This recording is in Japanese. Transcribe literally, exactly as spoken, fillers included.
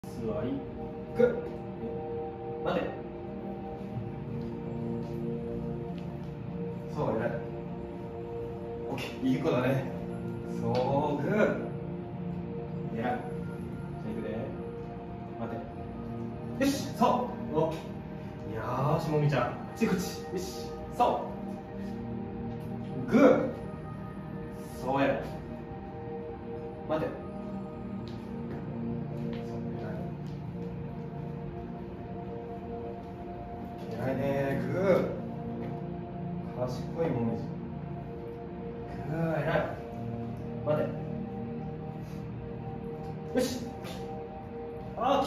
座り、グッ、待て。そう、偉い。オッケー、いい子だね。そう、グッ。偉い。じゃあ行くで。待て。よし、そう。オッケー。よーし、もみちゃん。あっちこっち。よし、そう。グッ。そう、偉い。待て。偉いね、グー。賢いもみじ。グー、偉い。